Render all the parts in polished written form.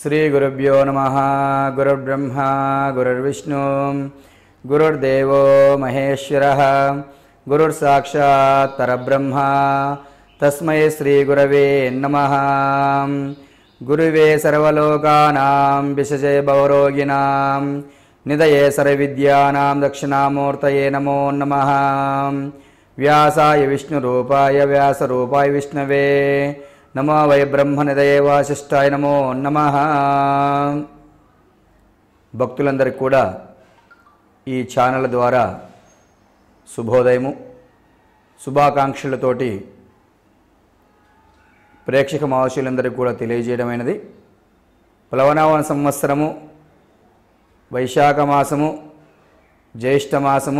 శ్రీ గురుభ్యో నమః. గురుర్బ్రహ్మ గురుర్విష్ణు గురుర్దేవో మహేశ్వరః గురుర్సాక్షాత్ పరబ్రహ్మ తస్మై శ్రీ గురవే నమః. గురువే సర్వలోకానాం విశజే భవరోగిణాం నిదయే సర్వవిద్యానాం దక్షిణామూర్తయే నమో నమః. వ్యాసాయ విష్ణురూపాయ వ్యాసరూపాయ విష్ణవే నమో వై బ్రహ్మనిదయే వాసిష్ఠాయ నమో నమః. భక్తులందరికీ కూడా ఈ ఛానల్ ద్వారా శుభోదయము శుభాకాంక్షలతోటి ప్రేక్షక మహాశయులందరికీ కూడా తెలియజేయడమైనది. ప్లవనామ సంవత్సరము వైశాఖ మాసము జ్యేష్ఠ మాసము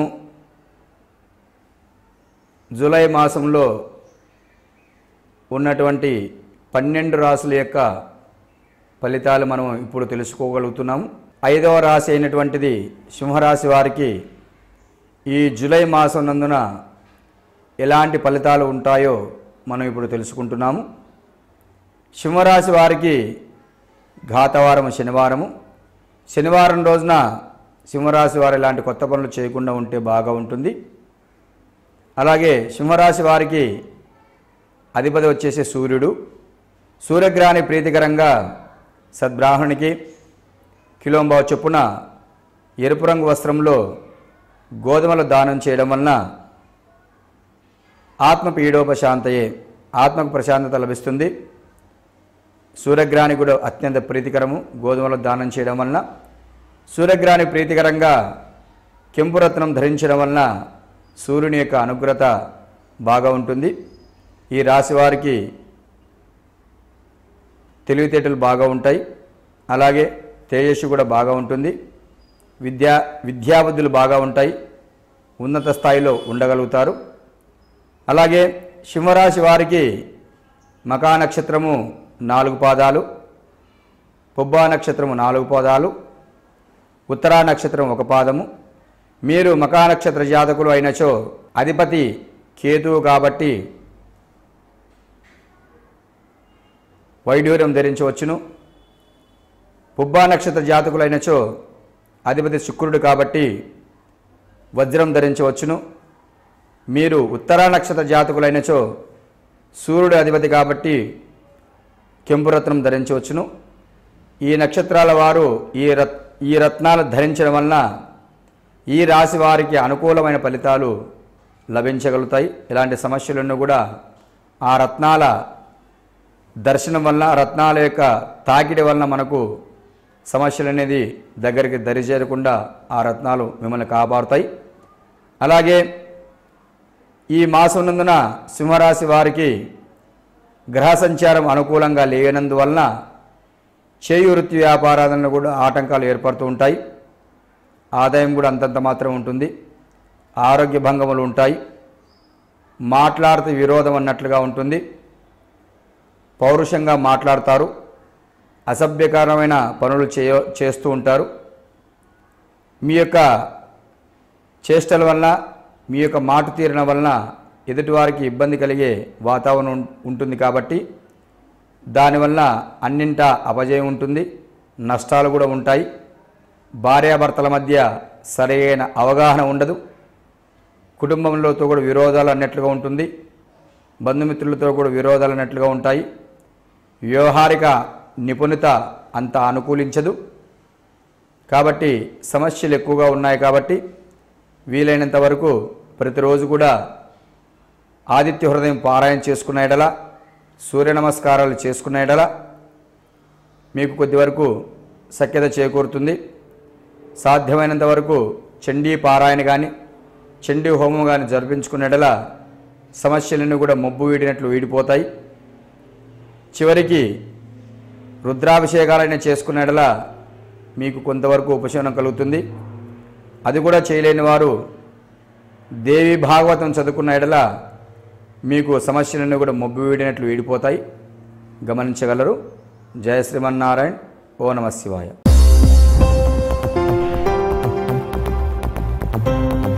జూలై మాసంలో ఉన్నటువంటి 12 రాశుల యొక్క ఫలితాలు మనం ఇప్పుడు తెలుసుకోగలుగుతున్నాము. 5వ రాశి అయినటువంటిది సింహరాశి వారికి ఈ జూలై మాసం నందున ఎలాంటి ఫలితాలు ఉంటాయో మనం ఇప్పుడు తెలుసుకుంటున్నాము. సింహరాశి వారికి ఘాతవారము శనివారం రోజున సింహరాశి వారు ఎలాంటి కొత్త పనులు చేయకుండా ఉంటే బాగా ఉంటుంది. అలాగే సింహరాశి వారికి అధిపతి వచ్చేసి సూర్యుడు. సూర్యగ్రహాన్ని ప్రీతికరంగా సద్బ్రాహ్మణికి కిలోంబావు చొప్పున ఎరుపు రంగు వస్త్రంలో గోధుమలు దానం చేయడం వలన ఆత్మపీడోపశాంతయే ఆత్మకు ప్రశాంతత లభిస్తుంది. సూర్యగ్రహానికి కూడా అత్యంత ప్రీతికరము గోధుమలు దానం చేయడం వలన. సూర్యగ్రహానికి ప్రీతికరంగా కెంపు రత్నం ధరించడం వలన సూర్యుని యొక్క అనుగ్రత బాగా ఉంటుంది. ఈ రాశి వారికి తెలివితేటలు బాగా ఉంటాయి. అలాగే తేజస్సు కూడా బాగా ఉంటుంది. విద్యాబుద్ధులు బాగా ఉంటాయి. ఉన్నత స్థాయిలో ఉండగలుగుతారు. అలాగే సింహరాశి వారికి మకా నక్షత్రము 4 పాదాలు, పుబ్బా నక్షత్రము 4 పాదాలు, ఉత్తరా నక్షత్రం 1 పాదము. మీరు మకా నక్షత్ర జాతకులు అయినచో అధిపతి కేతువు కాబట్టి వైడూర్యం ధరించవచ్చును. పుబ్బా నక్షత్ర జాతకులైనచో అధిపతి శుక్రుడు కాబట్టి వజ్రం ధరించవచ్చును. మీరు ఉత్తరా నక్షత్ర జాతకులైనచో సూర్యుడు అధిపతి కాబట్టి కెంపు రత్నం ధరించవచ్చును. ఈ నక్షత్రాల వారు ఈ రత్నాలు ధరించడం వలన ఈ రాశి వారికి అనుకూలమైన ఫలితాలు లభించగలుగుతాయి. ఎలాంటి సమస్యలను కూడా ఆ రత్నాల దర్శనం వలన, రత్నాల యొక్క తాకిడి వలన మనకు సమస్యలు అనేది దగ్గరికి దరిచేరకుండా ఆ రత్నాలు మిమ్మల్ని కాపాడుతాయి. అలాగే ఈ మాసం నందున సింహరాశి వారికి గ్రహ సంచారం అనుకూలంగా లేనందువలన చేయు వృత్తి వ్యాపారాలను కూడా ఆటంకాలు ఏర్పడుతూ ఉంటాయి. ఆదాయం కూడా అంతంత మాత్రం ఉంటుంది. ఆరోగ్య భంగములు ఉంటాయి. మాట్లాడితే విరోధం అన్నట్లుగా ఉంటుంది. పౌరుషంగా మాట్లాడతారు. అసభ్యకరమైన పనులు చేస్తూ ఉంటారు. మీ యొక్క చేష్టల వలన, మీ యొక్క మాట తీరణ వలన ఎదుటివారికి ఇబ్బంది కలిగే వాతావరణం ఉంటుంది. కాబట్టి దానివల్ల అన్నింటా అపజయం ఉంటుంది. నష్టాలు కూడా ఉంటాయి. భార్యాభర్తల మధ్య సరైన అవగాహన ఉండదు. కుటుంబంలోతో కూడా విరోధాలు అన్నట్లుగా ఉంటుంది. బంధుమిత్రులతో కూడా విరోధాలు అన్నట్లుగా ఉంటాయి. వ్యవహారిక నిపుణత అంత అనుకూలించదు. కాబట్టి సమస్యలు ఎక్కువగా ఉన్నాయి. కాబట్టి వీలైనంత వరకు ప్రతిరోజు కూడా ఆదిత్య హృదయం పారాయణ చేసుకున్న ఎడల, సూర్య నమస్కారాలు చేసుకున్న ఎడల మీకు కొద్ది వరకు సఖ్యత చేకూరుతుంది. సాధ్యమైనంత వరకు చండీ పారాయణ కానీ చండీ హోమం కానీ జరిపించుకున్న ఎడల సమస్యలన్నీ కూడా మొబ్బు వీడినట్లు వీడిపోతాయి. చివరికి రుద్రాభిషేకాలైనా చేసుకున్న ఎడల మీకు కొంతవరకు ఉపశమనం కలుగుతుంది. అది కూడా చేయలేని వారు దేవి భాగవతం చదువుకున్న ఎడల మీకు సమస్యలన్నీ కూడా మొబ్బు వీడినట్లు వీడిపోతాయి. గమనించగలరు. జయ శ్రీమన్నారాయణ. ఓ నమః శివాయ.